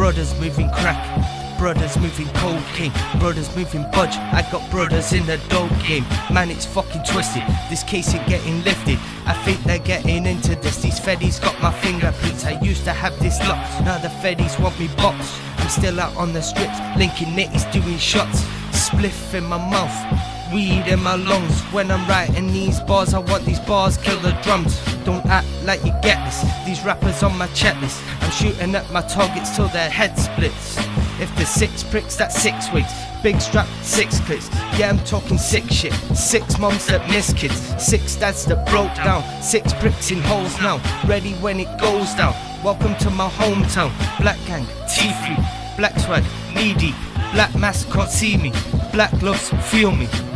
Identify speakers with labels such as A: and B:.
A: brothers moving crack, brothers moving cocaine, brothers moving budge. I got brothers in the dope game. Man, it's fucking twisted. This case ain't getting lifted. I think they're getting into this. These feddies got my fingerprints. I used to have this lock. Now the feddies want me boxed. I'm still out on the strips, linking nitties doing shots. Spliff in my mouth, weed in my lungs. When I'm writing these bars, I want these bars kill the drums. Don't act like you get this. These rappers on my checklist. I'm shooting at my targets till their head splits. If there's 6 pricks, that's 6 weeks. Big strap, 6 clips. Yeah, I'm talking sick shit. 6 moms that miss kids, 6 dads that broke down, 6 bricks in holes now, ready when it goes down. Welcome to my hometown. Black gang, T3, black swag, knee deep. Black mask can't see me, black gloves feel me.